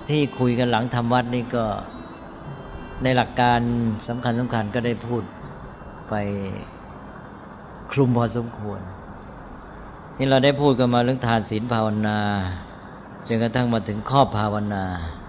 ที่คุยกันหลังทำวัดนี่ก็ในหลักการสำคัญก็ได้พูดไปคลุมพอสมควรนี่เราได้พูดกันมาเรื่องทานศีลภาวนาจนกระทั่งมาถึงข้อภาวนา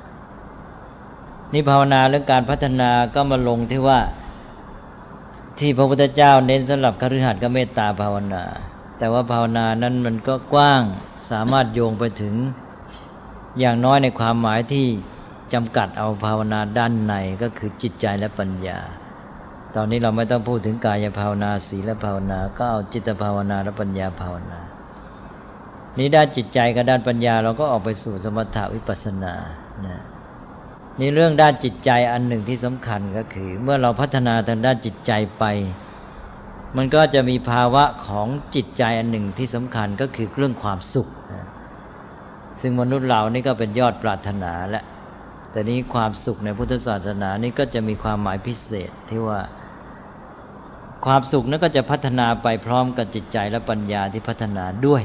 นี่ภาวนาเรื่องการพัฒนาก็มาลงที่ว่าที่พระพุทธเจ้าเน้นสำหรับคฤหัสถ์ก็เมตตาภาวนาแต่ว่าภาวนานั้นมันก็กว้างสามารถโยงไปถึงอย่างน้อยในความหมายที่จำกัดเอาภาวนาด้านในก็คือจิตใจและปัญญาตอนนี้เราไม่ต้องพูดถึงกายภาวนาศีลภาวนาก็เอาจิตภาวนาและปัญญาภาวนานี้ด้านจิตใจกับด้านปัญญาเราก็ออกไปสู่สมถะวิปัสสนานะนี่เรื่องด้านจิตใจอันหนึ่งที่สำคัญก็คือเมื่อเราพัฒนาทางด้านจิตใจไปมันก็จะมีภาวะของจิตใจอันหนึ่งที่สำคัญก็คือเรื่องความสุขนะซึ่งมนุษย์เรานี่ก็เป็นยอดปรารถนาและแต่นี้ความสุขในพุทธศาสนานี่ก็จะมีความหมายพิเศษที่ว่าความสุขนั้นก็จะพัฒนาไปพร้อมกับจิตใจและปัญญาที่พัฒนาด้วย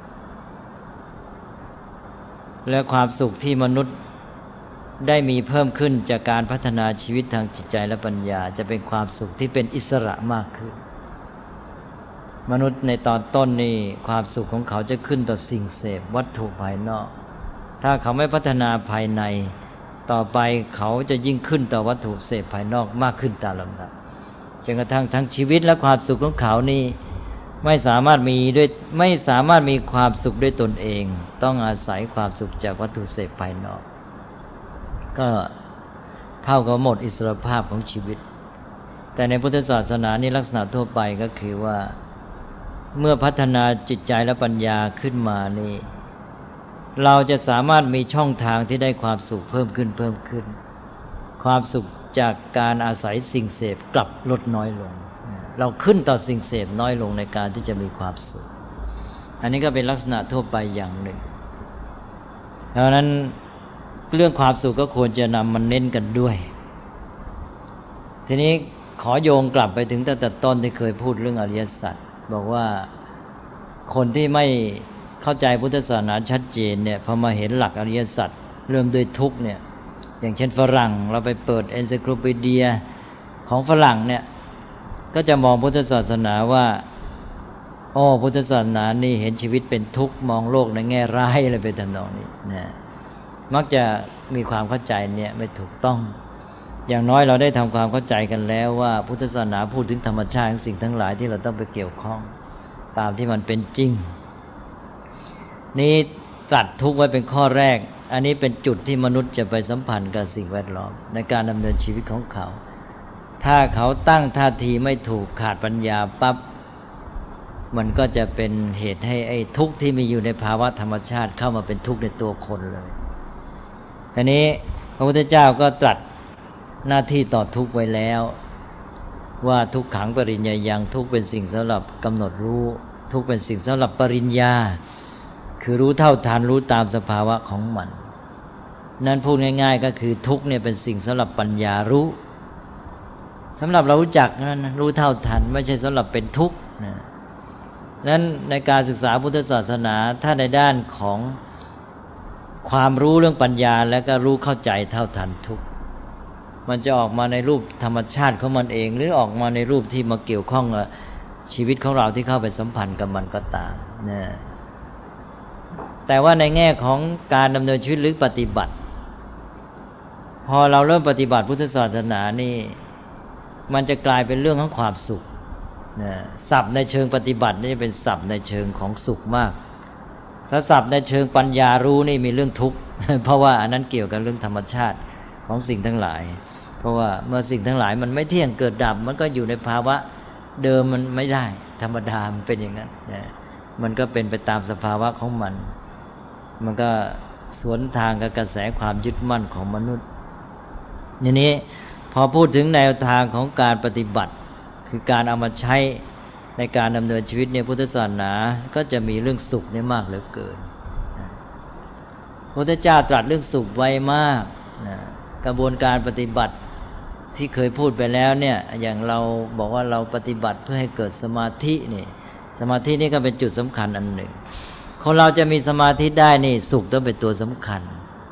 และความสุขที่มนุษย์ได้มีเพิ่มขึ้นจากการพัฒนาชีวิตทางจิตใจและปัญญาจะเป็นความสุขที่เป็นอิสระมากขึ้นมนุษย์ในตอนต้นนี่ความสุขของเขาจะขึ้นต่อสิ่งเสพวัตถุภายนอกถ้าเขาไม่พัฒนาภายในต่อไปเขาจะยิ่งขึ้นต่อวัตถุเสพภายนอกมากขึ้นตามลำดับจนกระทั่งทั้งชีวิตและความสุขของเขานี่ไม่สามารถมีความสุขด้วยตนเองต้องอาศัยความสุขจากวัตถุเสพภายนอกก็เท่ากับหมดอิสรภาพของชีวิตแต่ในพุทธศาสนานี่ลักษณะทั่วไปก็คือว่าเมื่อพัฒนาจิตใจและปัญญาขึ้นมานี่เราจะสามารถมีช่องทางที่ได้ความสุขเพิ่มขึ้นความสุขจากการอาศัยสิ่งเสพกลับลดน้อยลงเราขึ้นต่อสิ่งเสพน้อยลงในการที่จะมีความสุขอันนี้ก็เป็นลักษณะทั่วไปอย่างหนึ่งเพราะนั้นเรื่องความสุขก็ควรจะนำมันเน้นกันด้วยทีนี้ขอโยงกลับไปถึงตั้งแต่ต้นที่เคยพูดเรื่องอริยสัจบอกว่าคนที่ไม่เข้าใจพุทธศาสนาชัดเจนเนี่ยพอมาเห็นหลักอริยสัจเริ่มด้วยทุกข์เนี่ยอย่างเช่นฝรั่งเราไปเปิดเอนไซโคลปีเดียของฝรั่งเนี่ยก็จะมองพุทธศาสนาว่าพุทธศาสนานี่เห็นชีวิตเป็นทุกข์มองโลกในแง่ร้ายอะไรไปทำนองนี้นะมักจะมีความเข้าใจเนี่ยไม่ถูกต้องอย่างน้อยเราได้ทำความเข้าใจกันแล้วว่าพุทธศาสนาพูดถึงธรรมชาติของสิ่งทั้งหลายที่เราต้องไปเกี่ยวข้องตามที่มันเป็นจริงนี้ตัดทุกข์ไว้เป็นข้อแรกอันนี้เป็นจุดที่มนุษย์จะไปสัมพันธ์กับสิ่งแวดล้อมในการดำเนินชีวิตของเขาถ้าเขาตั้งท่าทีไม่ถูกขาดปัญญาปั๊บมันก็จะเป็นเหตุให้ไอ้ทุกข์ที่มีอยู่ในภาวะธรรมชาติเข้ามาเป็นทุกข์ในตัวคนเลยทีนี้พระพุทธเจ้าก็ตรัสหน้าที่ต่อทุกข์ไว้แล้วว่าทุกขังปริญญายังทุกข์เป็นสิ่งสำหรับกำหนดรู้ทุกข์เป็นสิ่งสำหรับปริญญาคือรู้เท่าทันรู้ตามสภาวะของมันนั้นพูดง่ายๆก็คือทุกข์เนี่ยเป็นสิ่งสำหรับปัญญารู้สำหรับเรารู้จักนั้นรู้เท่าทันไม่ใช่สำหรับเป็นทุกข์นั้นในการศึกษาพุทธศาสนาถ้าในด้านของความรู้เรื่องปัญญาแล้วก็รู้เข้าใจเท่าทันทุกข์มันจะออกมาในรูปธรรมชาติของมันเองหรือออกมาในรูปที่มาเกี่ยวข้องกับชีวิตของเราที่เข้าไปสัมพันธ์กับมันก็ตามนะแต่ว่าในแง่ของการดำเนินชีวิตหรือปฏิบัติพอเราเริ่มปฏิบัติพุทธศาสนานี่มันจะกลายเป็นเรื่องของความสุขนะศัพท์ในเชิงปฏิบัตินี่เป็นศัพท์ในเชิงของสุขมากถ้าศัพท์ในเชิงปัญญารู้นี่มีเรื่องทุกข์เพราะว่าอันนั้นเกี่ยวกับเรื่องธรรมชาติของสิ่งทั้งหลายเพราะว่าเมื่อสิ่งทั้งหลายมันไม่เที่ยงเกิดดับมันก็อยู่ในภาวะเดิมมันไม่ได้ธรรมดามันเป็นอย่างนั้นนะมันก็เป็นไปตามสภาวะของมันก็สวนทางกับกระแสความยึดมั่นของมนุษย์ทีนี้พอพูดถึงแนวทางของการปฏิบัติคือการเอามาใช้ในการดำเนินชีวิตในพุทธศาสนาก็จะมีเรื่องสุขนี่มากเหลือเกินพระพุทธเจ้าตรัสเรื่องสุขไว้มากกระบวนการปฏิบัติที่เคยพูดไปแล้วเนี่ยอย่างเราบอกว่าเราปฏิบัติเพื่อให้เกิดสมาธินี่สมาธินี่ก็เป็นจุดสำคัญอันหนึ่งคนเราจะมีสมาธิได้นี่สุขต้องเป็นตัวสำคัญ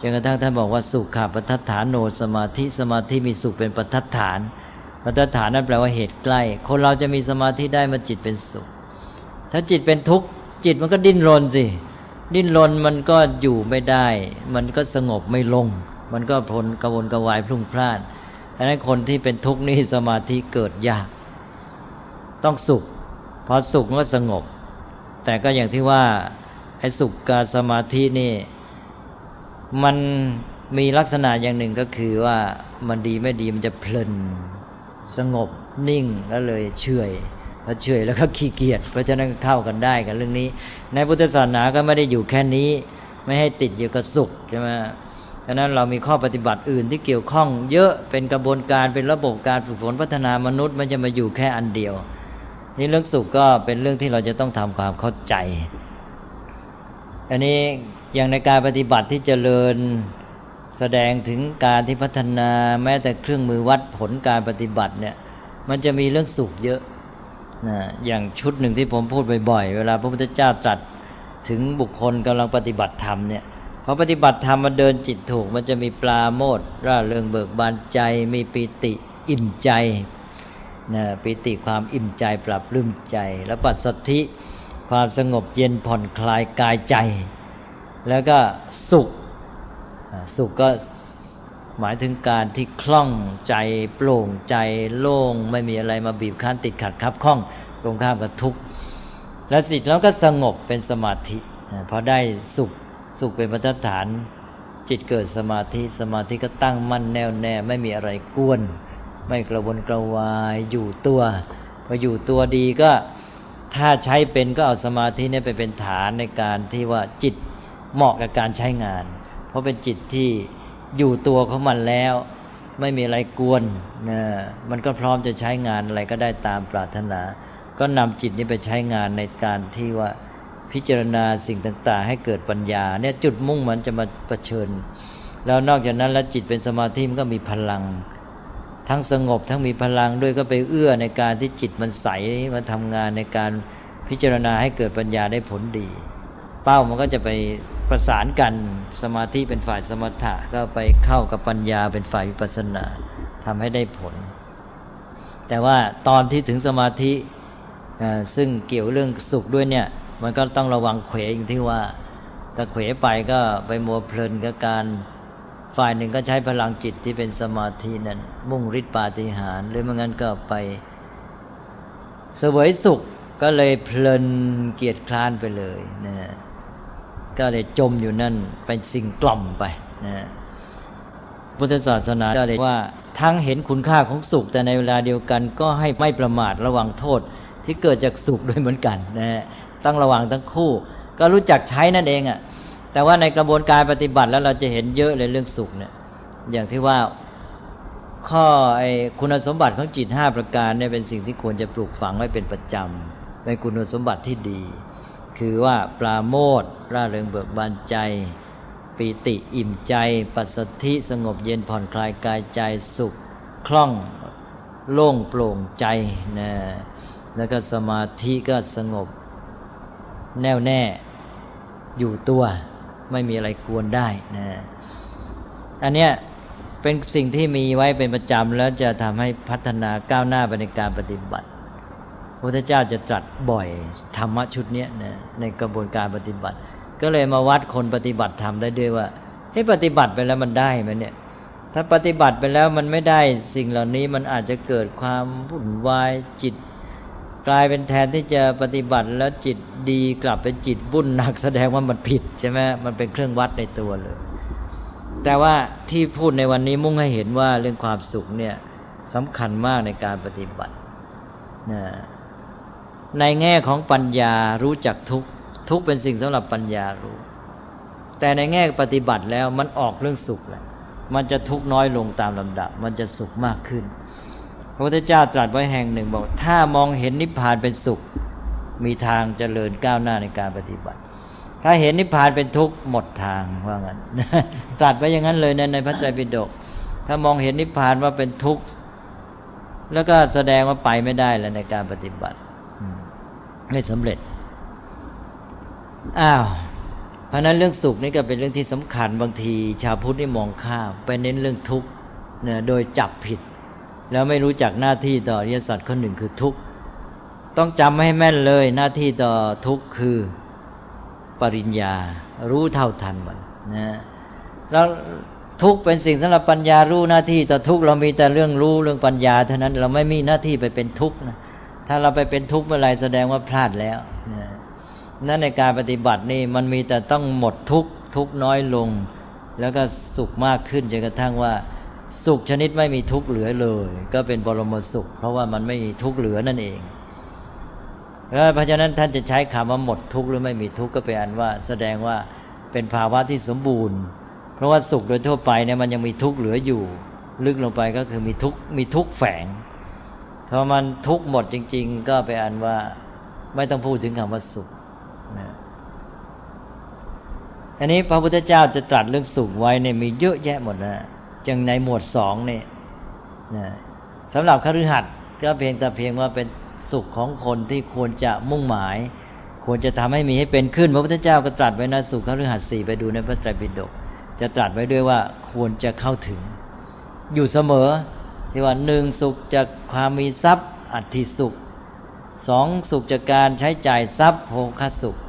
จนกระทั่งท่านบอกว่าสุขะปัฏฐานโนสมาธิสมาธิมีสุขเป็นปัฏฐานปัฏฐานนั่นแปลว่าเหตุใกล้คนเราจะมีสมาธิได้เมื่อจิตเป็นสุขถ้าจิตเป็นทุกข์จิตมันก็ดิ้นรนสิดิ้นรนมันก็อยู่ไม่ได้มันก็สงบไม่ลงมันก็พลกระวนกระวายพลุ่งพล่านดังนั้นคนที่เป็นทุกข์นี่สมาธิเกิดยากต้องสุขพอสุขก็สงบแต่ก็อย่างที่ว่าไอ้สุขกับสมาธินี่มันมีลักษณะอย่างหนึ่งก็คือว่ามันดีไม่ดีมันจะเพลินสงบนิ่งแล้วเลยเฉยแล้วเฉยแล้วก็ขี้เกียจเพราะฉะนั้นเข้ากันได้กับเรื่องนี้ในพุทธศาสนาก็ไม่ได้อยู่แค่นี้ไม่ให้ติดอยู่กับสุขใช่ไหมฉะนั้นเรามีข้อปฏิบัติอื่นที่เกี่ยวข้องเยอะเป็นกระบวนการเป็นระบบการฝึกฝนพัฒนามนุษย์มันจะมาอยู่แค่อันเดียวนี่เรื่องสุขก็เป็นเรื่องที่เราจะต้องทำความเข้าใจอันนี้อย่างในการปฏิบัติที่เจริญแสดงถึงการที่พัฒนาแม้แต่เครื่องมือวัดผลการปฏิบัติเนี่ยมันจะมีเรื่องสุขเยอะนะอย่างชุดหนึ่งที่ผมพูดบ่อยๆเวลาพระพุทธเจ้าตรัสถึงบุคคลกำลังปฏิบัติธรรมเนี่ยพอปฏิบัติธรรมมันเดินจิตถูกมันจะมีปราโมทย์ร่าเริงเบิกบานใจมีปิติอิ่มใจนะปิติความอิ่มใจปรับปลื้มใจแล้วปัสสัทธิความสงบเย็นผ่อนคลายกายใจแล้วก็สุขสุขก็หมายถึงการที่คล่องใจโปร่งใจโล่งไม่มีอะไรมาบีบคั้นติดขัดคับข้องตรงข้ามกับทุกข์และสิแล้วก็สงบเป็นสมาธิพอได้สุขเป็นปัฏฐานจิตเกิดสมาธิสมาธิก็ตั้งมั่นแน่วแน่ไม่มีอะไรกวนไม่กระวนกระวายอยู่ตัวพออยู่ตัวดีก็ถ้าใช้เป็นก็เอาสมาธินี้ไปเป็นฐานในการที่ว่าจิตเหมาะกับการใช้งานเพราะเป็นจิตที่อยู่ตัวของมันแล้วไม่มีอะไรกวนนะมันก็พร้อมจะใช้งานอะไรก็ได้ตามปรารถนาก็นำจิตนี้ไปใช้งานในการที่ว่าพิจารณาสิ่งต่างๆให้เกิดปัญญาเนี่ยจุดมุ่งมันจะมาเผชิญแล้วนอกจากนั้นแล้วจิตเป็นสมาธิมันก็มีพลังทั้งสงบทั้งมีพลังด้วยก็ไปเอื้อในการที่จิตมันใสมาทำงานในการพิจารณาให้เกิดปัญญาได้ผลดีเป้ามันก็จะไปประสานกันสมาธิเป็นฝ่ายสมถะก็ไปเข้ากับปัญญาเป็นฝ่ายวิปัสสนาทำให้ได้ผลแต่ว่าตอนที่ถึงสมาธิซึ่งเกี่ยวเรื่องสุขด้วยเนี่ยมันก็ต้องระวังเขวอย่างที่ว่าถ้าเขวไปก็ไปมัวเพลินกับการฝ่ายหนึ่งก็ใช้พลังจิตที่เป็นสมาธินั้นมุ่งฤทธิปาฏิหาริย์หรือไม่งั้นก็ไปเสวยสุขก็เลยเพลินเกียจคร้านไปเลยนะก็เลยจมอยู่นั่นเป็นสิ่งกล่อมไปนะพุทธศาสนาก็เลยว่าทั้งเห็นคุณค่าของสุขแต่ในเวลาเดียวกันก็ให้ไม่ประมาทระวังโทษที่เกิดจากสุขด้วยเหมือนกันนะต้องระวังทั้งคู่ก็รู้จักใช้นั่นเองอ่ะแต่ว่าในกระบวนการปฏิบัติแล้วเราจะเห็นเยอะเลยเรื่องสุขเนี่ยอย่างที่ว่าข้อคุณสมบัติของจิต5ประการเนี่ยเป็นสิ่งที่ควรจะปลูกฝังไว้เป็นประจำเป็นคุณสมบัติที่ดีคือว่าปราโมทย์ร่าเริงเบิกบานใจปิติอิ่มใจปัสสัทธิสงบเย็นผ่อนคลายกายใจสุขคล่องโล่งโปร่งใจนะแล้วก็สมาธิก็สงบแน่วแน่อยู่ตัวไม่มีอะไรกวนได้นะอันเนี้ยเป็นสิ่งที่มีไว้เป็นประจำแล้วจะทำให้พัฒนาก้าวหน้าไปในการปฏิบัติพระพุทธเจ้าจะตรัสบ่อยธรรมะชุดนี้นะในกระบวนการปฏิบัติก็เลยมาวัดคนปฏิบัติธรรมได้ด้วยว่าปฏิบัติไปแล้วมันได้ไหมเนี่ยถ้าปฏิบัติไปแล้วมันไม่ได้สิ่งเหล่านี้มันอาจจะเกิดความวุ่นวายจิตกลายเป็นแทนที่จะปฏิบัติแล้วจิตดีกลับเป็นจิตวุ่นหนักแสดงว่ามันผิดใช่ไหมมันเป็นเครื่องวัดในตัวเลยแต่ว่าที่พูดในวันนี้มุ่งให้เห็นว่าเรื่องความสุขเนี่ยสำคัญมากในการปฏิบัติในแง่ของปัญญารู้จักทุกข์เป็นสิ่งสำหรับปัญญารู้แต่ในแง่ปฏิบัติแล้วมันออกเรื่องสุขแหละมันจะทุกข์น้อยลงตามลำดับมันจะสุขมากขึ้นพระพุทธเจ้าตรัสไว้แห่งหนึ่งบอกถ้ามองเห็นนิพพานเป็นสุขมีทางเจริญก้าวหน้าในการปฏิบัติถ้าเห็นนิพพานเป็นทุกข์หมดทางว่างั้นตรัสไว้อย่างนั้นเลยในพระไตรปิฎกถ้ามองเห็นนิพพานว่าเป็นทุกข์แล้วก็แสดงว่าไปไม่ได้แล้วในการปฏิบัติไม่สำเร็จเพราะนั้นเรื่องสุขนี่ก็เป็นเรื่องที่สำคัญบางทีชาวพุทธนี่มองข้ามไปเน้นเรื่องทุกข์เนี่ยโดยจับผิดแล้วไม่รู้จักหน้าที่ต่ออริยสัจข้อหนึ่งคือทุกข์ต้องจำให้แม่นเลยหน้าที่ต่อทุกข์คือปริญญารู้เท่าทันมันนะแล้วทุกข์เป็นสิ่งสำหรับปัญญารู้หน้าที่ต่อทุกข์เรามีแต่เรื่องรู้เรื่องปัญญาเท่านั้นเราไม่มีหน้าที่ไปเป็นทุกข์นะถ้าเราไปเป็นทุกข์เมื่อไรแสดงว่าพลาดแล้วนะนั่นในการปฏิบัตินี่มันมีแต่ต้องหมดทุกข์ทุกข์น้อยลงแล้วก็สุขมากขึ้นจนกระทั่งว่าสุขชนิดไม่มีทุกข์เหลือเลยก็เป็นบรมสุขเพราะว่ามันไม่มีทุกข์เหลือนั่นเองเพราะฉะนั้นท่านจะใช้คำว่าหมดทุกข์หรือไม่มีทุกข์ก็เป็นอันว่าแสดงว่าเป็นภาวะที่สมบูรณ์เพราะว่าสุขโดยทั่วไปเนี่ยมันยังมีทุกข์เหลืออยู่ลึกลงไปก็คือมีทุกข์แฝงพอมันทุกข์หมดจริงๆก็เป็นอันว่าไม่ต้องพูดถึงคำว่าสุขนะอันนี้พระพุทธเจ้าจะตรัสเรื่องสุขไว้เนี่ยมีเยอะแยะหมดนะอย่างในหมวด2นี่นะสำหรับคฤหัสถ์ก็เพียงว่าเป็นสุขของคนที่ควรจะมุ่งหมายควรจะทำให้มีให้เป็นขึ้นพระพุทธเจ้าก็ตรัสไว้นะสุขคฤหัสถ์4ไปดูในพระไตรปิฎกจะตรัสไว้ด้วยว่าควรจะเข้าถึงอยู่เสมอที่ว่า1สุขจากความมีทรัพย์อัตถิสุข2สุขจากการใช้จ่ายทรัพย์โภคสุข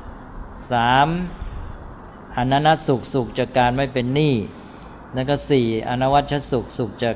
3อนันตสุขสุขจากการไม่เป็นหนี้แล้วก็4อนวัชสุขสุขจาก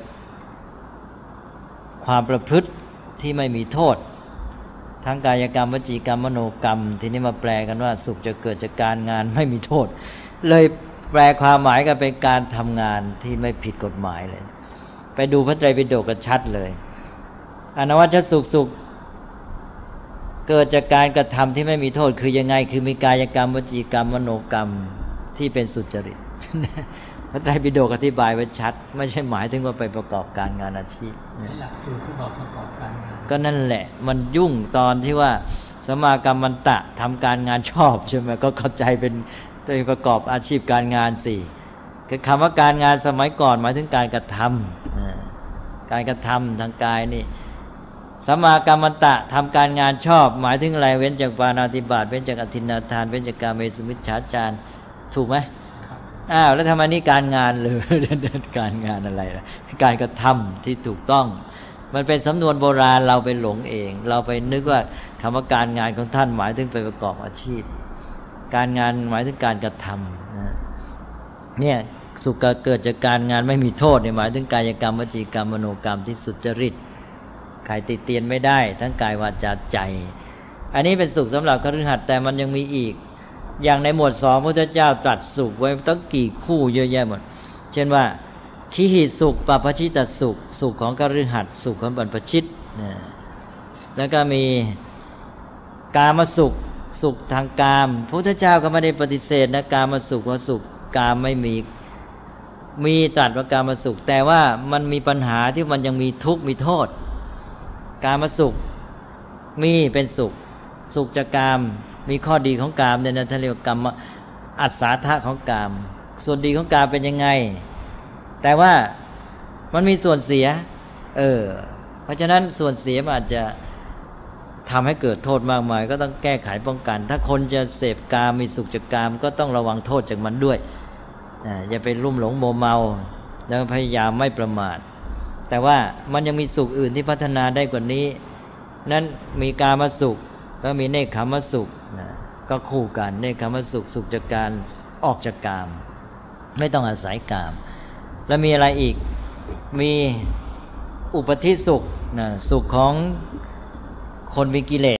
ความประพฤติที่ไม่มีโทษทั้งกายกรรมวจีกรรมมโนกรรมทีนี้มาแปลกันว่าสุขจะเกิดจากการงานไม่มีโทษเลยแปลความหมายก็เป็นการทำงานที่ไม่ผิดกฎหมายเลยไปดูพระไตรปิฎกก็ชัดเลยอนวัชสุขสุขเกิดจากการกระทำที่ไม่มีโทษคือยังไงคือมีกายกรรมวจีกรรมมโนกรรมที่เป็นสุจริตพระไตรปิฎกอธิบายไว้ชัดไม่ใช่หมายถึงว่าไปประกอบการงานอาชีพหลักสูตรที่บอกประกอบการงานก็นั่นแหละมันยุ่งตอนที่ว่าสมากัมมันตะทำการงานชอบใช่ไหมก็เข้าใจเป็นประกอบอาชีพการงานสิคือคำว่าการงานสมัยก่อนหมายถึงการกระทำการกระทำทางกายนี่สมากัมมันตะทำการงานชอบหมายถึงอะไรเว้นจากปาณาติบาตเว้นจากอทินนาทานเว้นจากกาเมสุมิจฉาจารถูกไหมแล้วทำไมนี่การงานเลยการงานอะไรล่ะการกระทำที่ถูกต้องมันเป็นสำนวนโบราณเราไปหลงเองเราไปนึกว่าคำว่าการงานของท่านหมายถึงไปประกอบอาชีพการงานหมายถึงการกระทำเนี่ยสุขเกิดจากการงานไม่มีโทษเนี่ยหมายถึงกายกรรมวจีกรรมมโนกรรมที่สุจริตใครติเตียนไม่ได้ทั้งกายวาจาใจอันนี้เป็นสุขสำหรับคฤหัสถ์แต่มันยังมีอีกอย่างในหมวด2พระพุทธเจ้าตรัสสุขไว้ตั้งกี่คู่เยอะแยะหมดเช่นว่าคิหิสุขปปชิตสุขสุขของคฤหัสถ์สุขของบรรพชิตแล้วก็มีกามสุขสุขทางกามพระพุทธเจ้าก็ไม่ได้ปฏิเสธนะกามสุขว่าสุขกามไม่มีตรัสว่ากามสุขแต่ว่ามันมีปัญหาที่มันยังมีทุกข์มีโทษกามสุขมีเป็นสุขสุขจากกามมีข้อดีของกามเนี่ยนะท่านเรียกว่ากรรมอัศสาทะของกามส่วนดีของกามเป็นยังไงแต่ว่ามันมีส่วนเสียเพราะฉะนั้นส่วนเสียมันอาจจะทำให้เกิดโทษมากมายก็ต้องแก้ไขป้องกันถ้าคนจะเสพกามมีสุขจากกามก็ต้องระวังโทษจากมันด้วยอย่าไปลุ่มหลงโมเมาแล้วพยายามไม่ประมาทแต่ว่ามันยังมีสุขอื่นที่พัฒนาได้กว่านี้นั้นมีกามสุขแล้วมีเนกขัมมสุขก็คู่กันเนกขัมมสุขสุขจากการออกจากกามไม่ต้องอาศัยกามแล้วมีอะไรอีกมีอุปธิสุขสุขของคนมีกิเลส